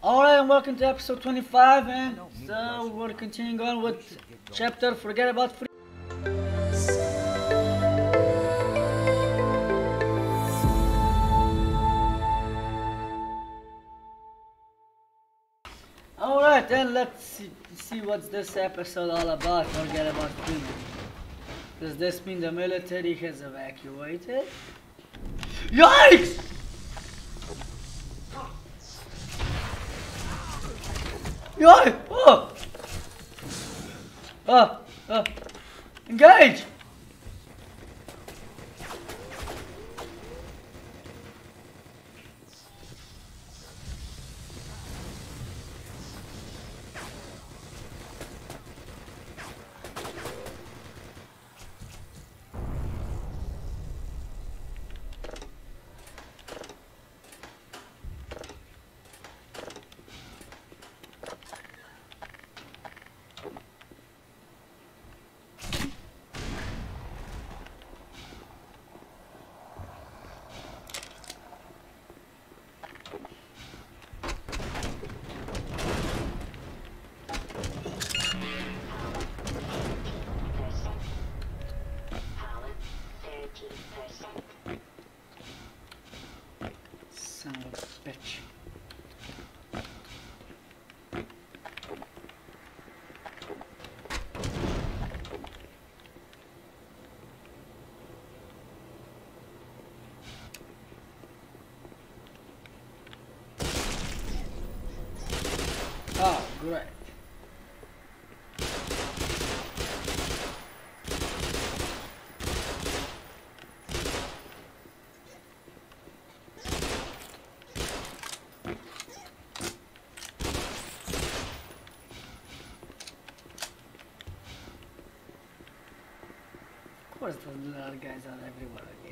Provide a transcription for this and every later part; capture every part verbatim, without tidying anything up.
Alright, and welcome to episode twenty-five, and so we're continuing on with chapter Forget About Free. Alright, then let's see, see what's this episode all about. Forget About Freeman. Does this mean the military has evacuated? Yikes! Yikes! Oh! Oh! Oh! Engage! Son of a bitch. Oh, great. Of course, those little guys are everywhere again.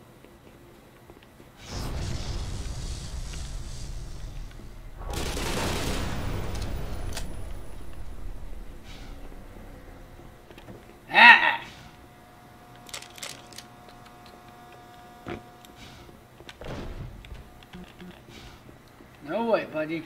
Ah! No way, buddy.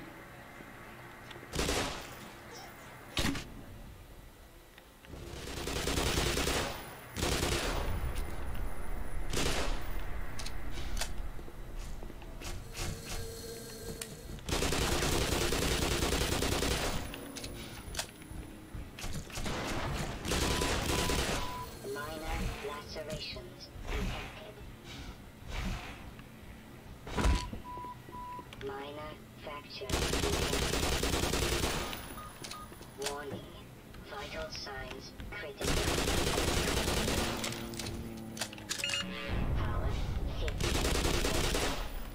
Minor fracture. Warning. Vital signs critical. Power fifty.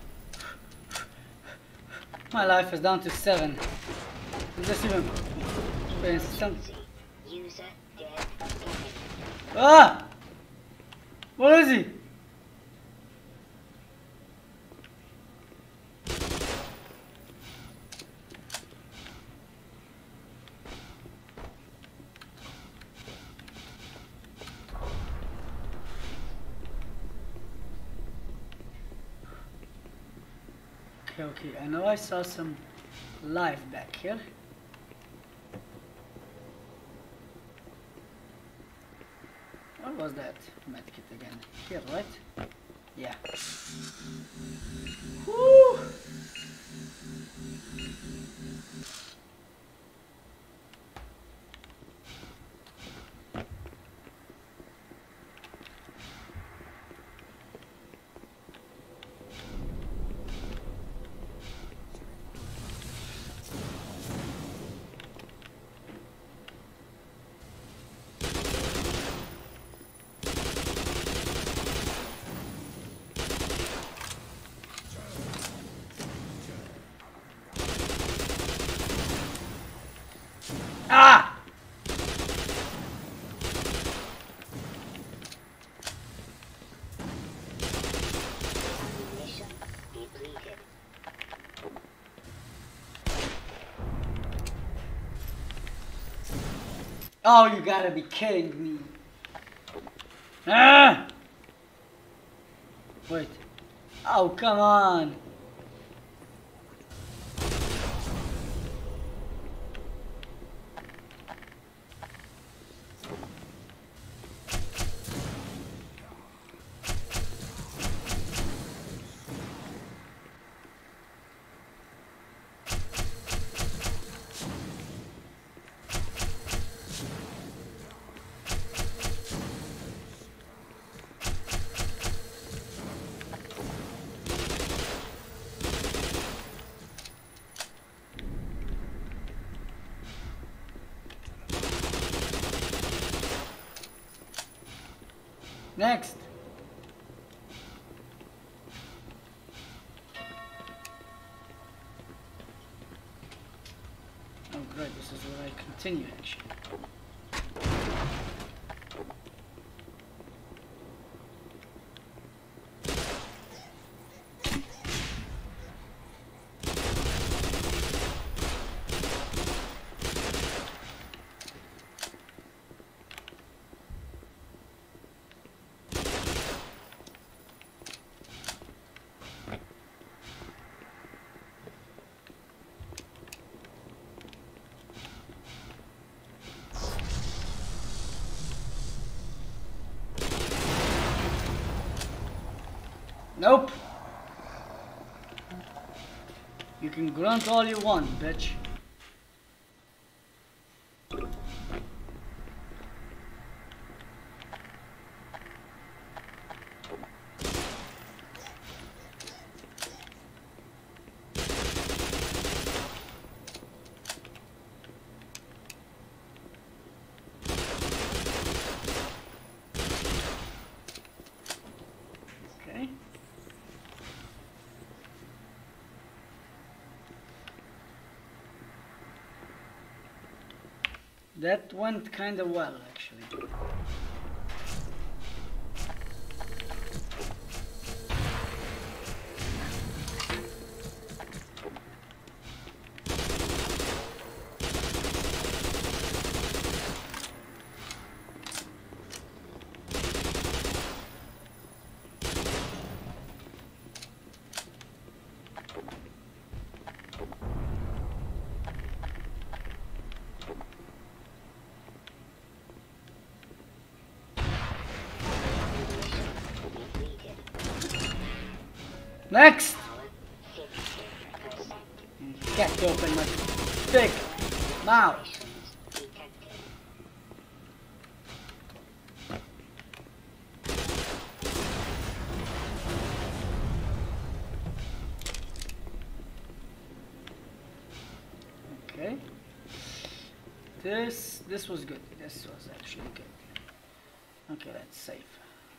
My life is down to seven. Is this even paying some? User dead. Ah! Where is he? Okay, okay, I know I saw some life back here. What was that medkit again? Here, right? Yeah. Woo! Ah! Mission depleted. Oh, you gotta be kidding me. Ah! Wait. Oh, come on. Next. Oh great, this is where I continue actually. Nope. You can grunt all you want, bitch. That went kind of well, actually. Next! Get open my big mouth. Okay. This this was good. This was actually good. Okay, that's safe.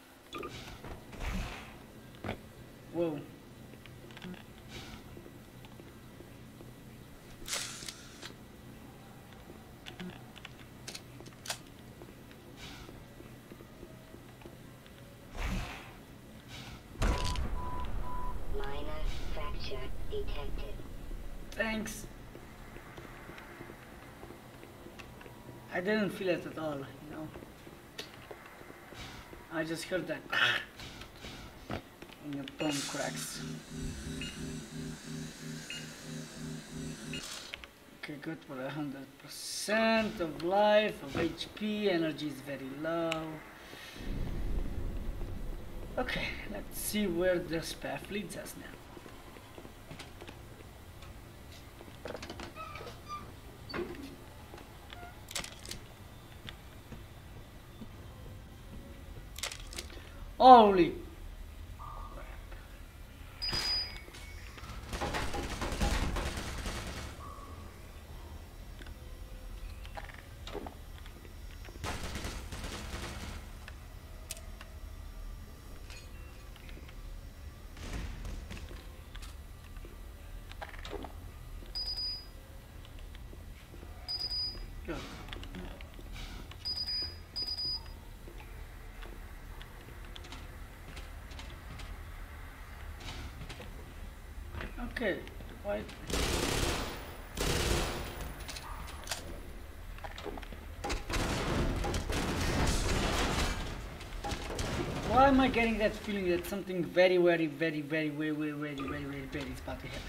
Whoa. Thanks. I didn't feel it at all, you know. I just heard that and your bone cracks. Okay, good for a hundred percent of life, of H P, energy is very low. Okay, let's see where this path leads us now. Holy okay, why? Why am I getting that feeling that something very, very, very, very, very, very, very, very, very, very is about to happen?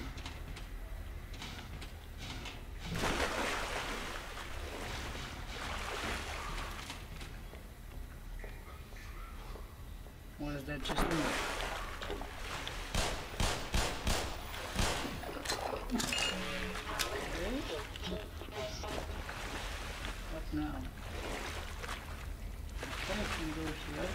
What does that just mean? Now, okay, I can go here.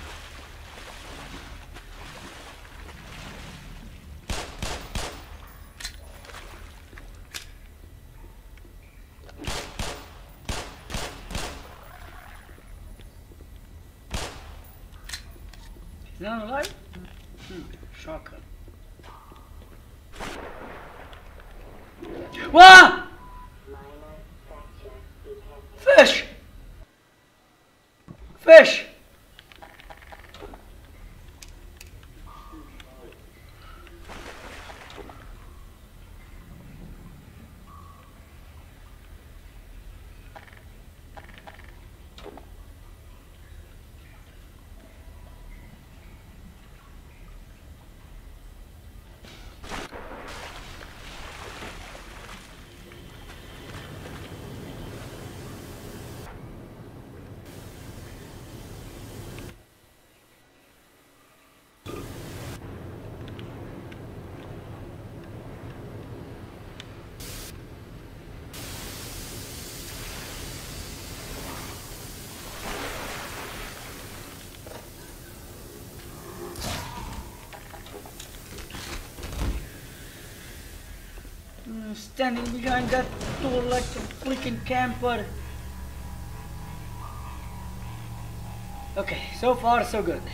not alive? Hmm, shocker. What? Minor fracture detected. Fish! Fish! Standing behind that door like a freaking camper. Okay, so far so good.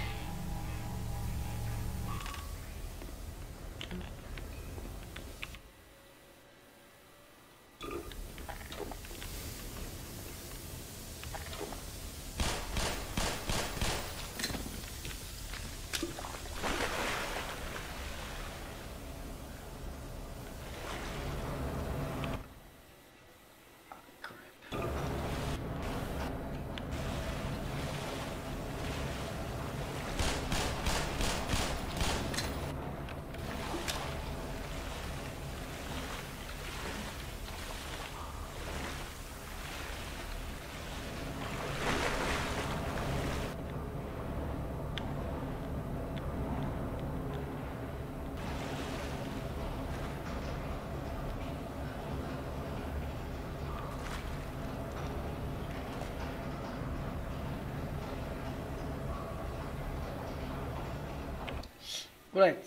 Great.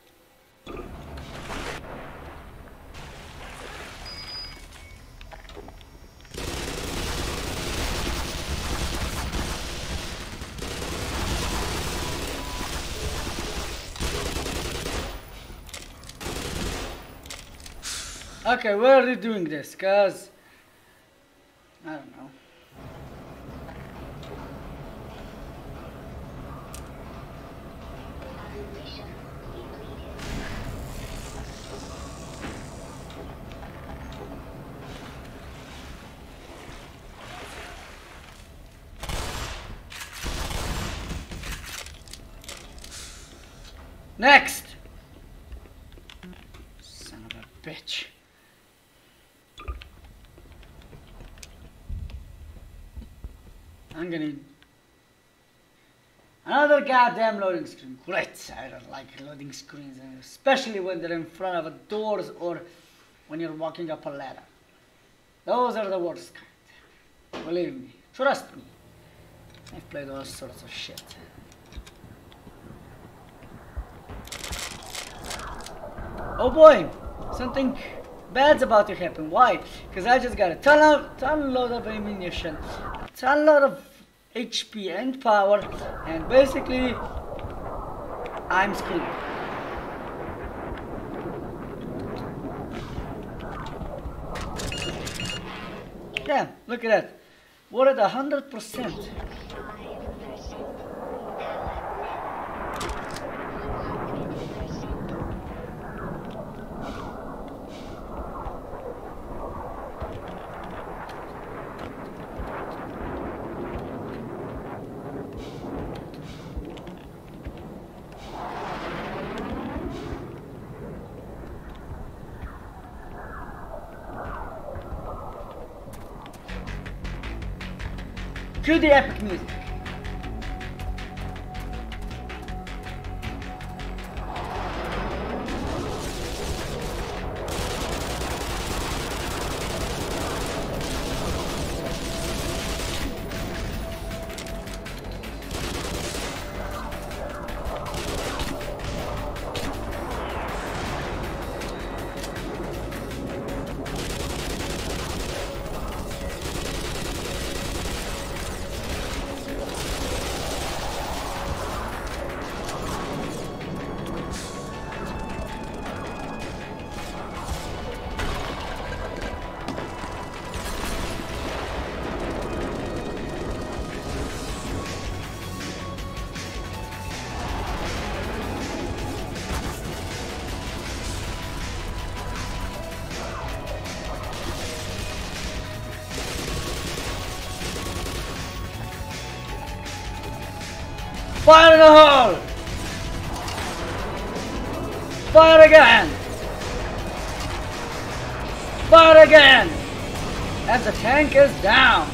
Okay, where are you doing this? Cause I don't know. Mission completed. Next! Son of a bitch. I'm gonna need another goddamn loading screen. Great, I don't like loading screens, especially when they're in front of a doors or when you're walking up a ladder. Those are the worst kind. Believe me, trust me. I've played all sorts of shit. Oh boy, something bad's about to happen. Why? Because I just got a ton of ton load of ammunition, a ton load of H P and power, and basically I'm screwed. Yeah, look at that. We're at a hundred percent. five percent power now. one hundred percent. Cue the epic music. Fire in the hole! Fire again! Fire again! And the tank is down!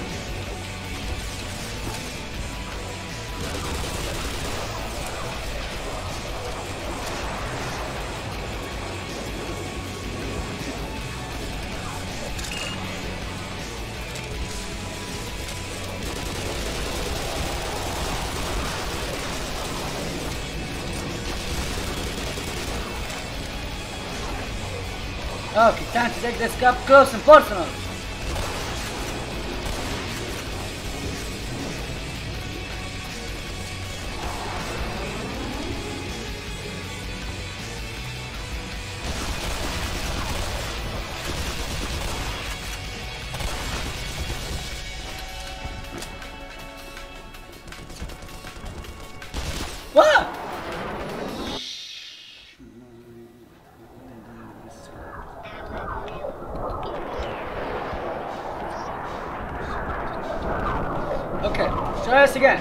Okay, time to take this up close and personal. What? Okay, try this again.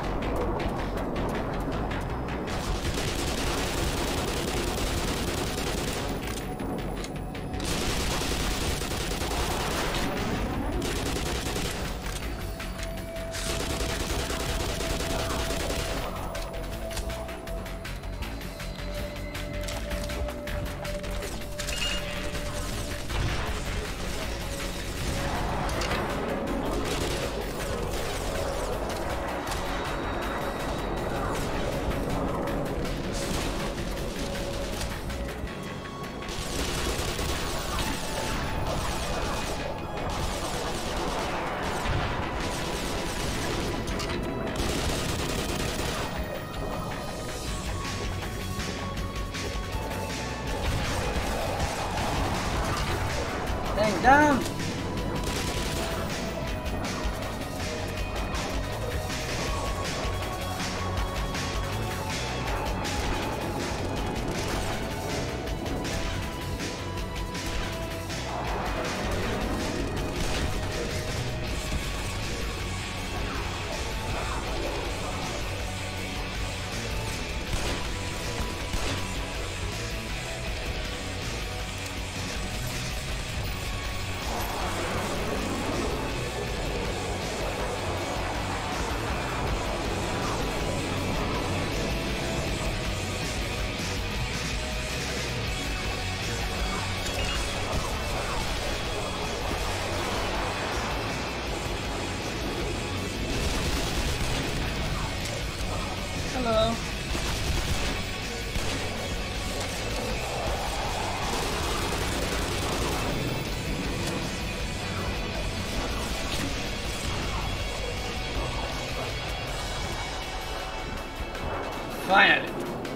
Thing down. Hello. Finally.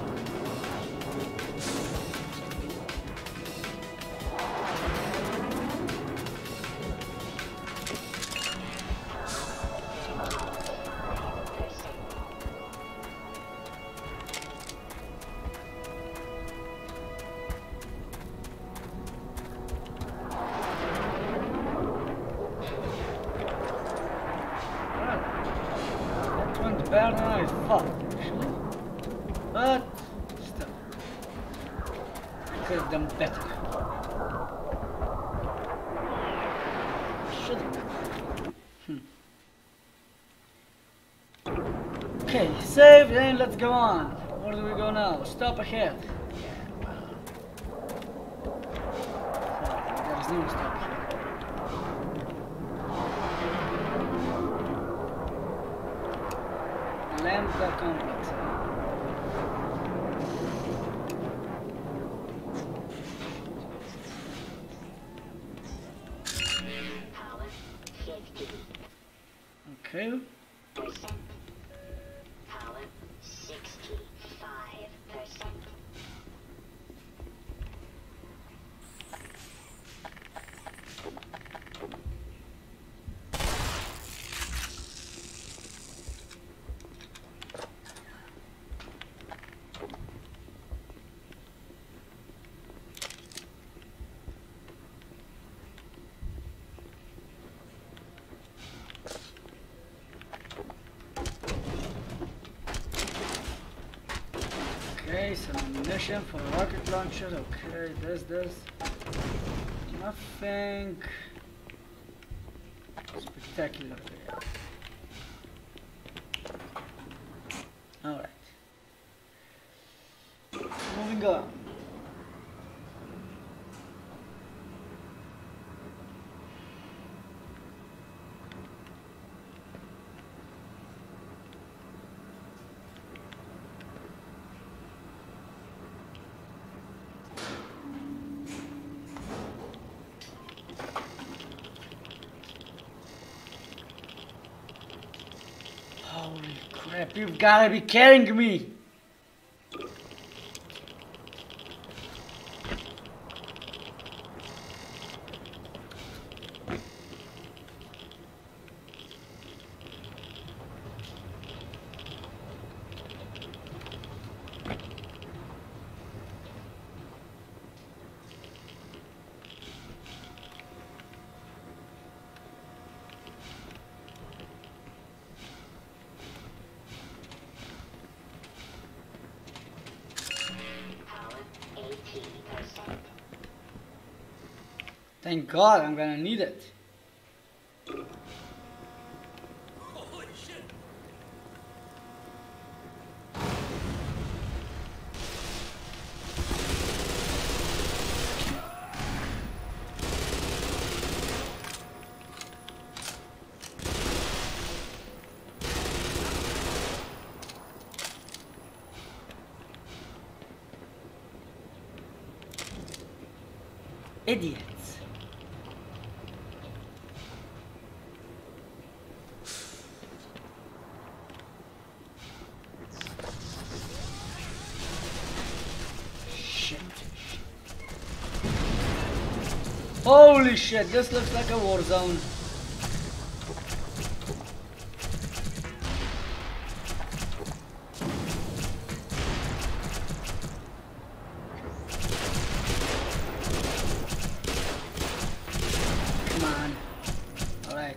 That one's better than I thought, actually. But still, I could have done better. Should have done. Hmm. Okay, save and let's go on. Where do we go now? Stop ahead. Yeah, well. Sorry, there is no stop here. Lambda complex. Power fifty Okay. percent. Power sixty-five percent. ammunition for a rocket launcher. Okay, this, this. Nothing spectacular there. Alright. Moving on. Holy crap, you've gotta be kidding me! Thank God, I'm gonna need it. Holy shit! Idiots. Shit. Holy shit, this looks like a war zone. Come on. Alright.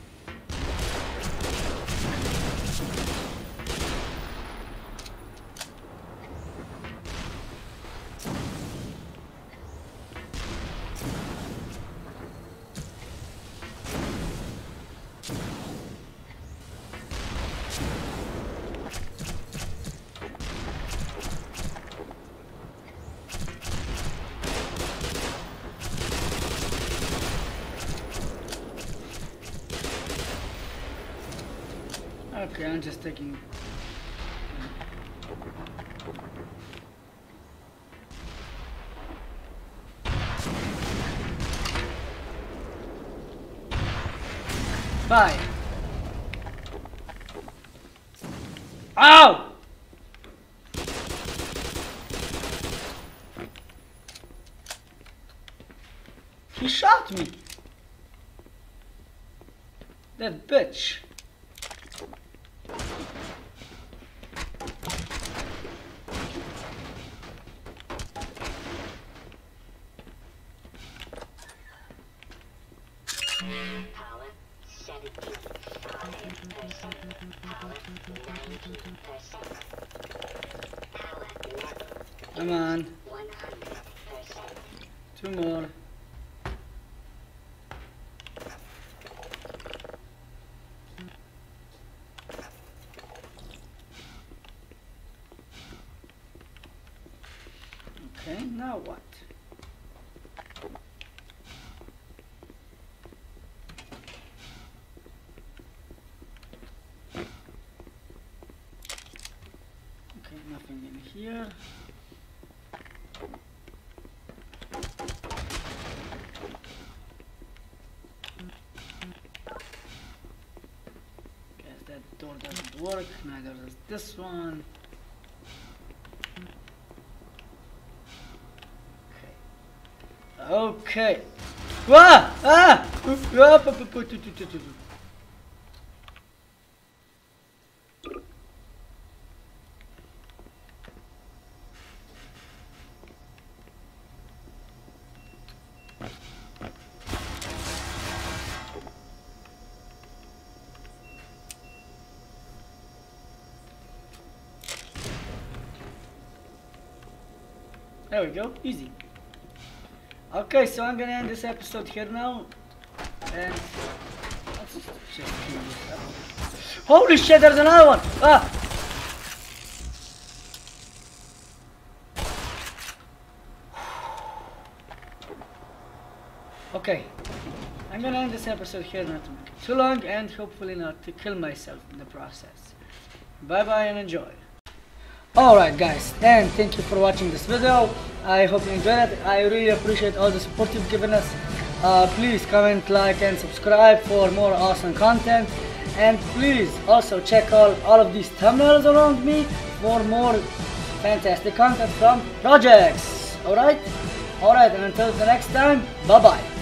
Okay, I'm just taking. Bye. Ow! He shot me. That bitch. Power seventy-five percent. Power ninety percent. Power level Come on. one hundred percent. Two more. Okay, now what? Okay, nothing in here. Guess that door doesn't work, neither does this one. Okay. Okay. Ah! Ah! Ah! There we go, easy. Okay, so I'm gonna end this episode here now. And let's just clean this up. Holy shit, there's another one! Ah! Okay, I'm gonna end this episode here, not to make it too long, and hopefully not to kill myself in the process. Bye bye and enjoy. Alright guys, and thank you for watching this video. I hope you enjoyed it. I really appreciate all the support you've given us. Uh, please comment, like and subscribe for more awesome content. And please also check out all of these thumbnails around me for more fantastic content from projects. Alright? Alright, and until the next time, bye bye.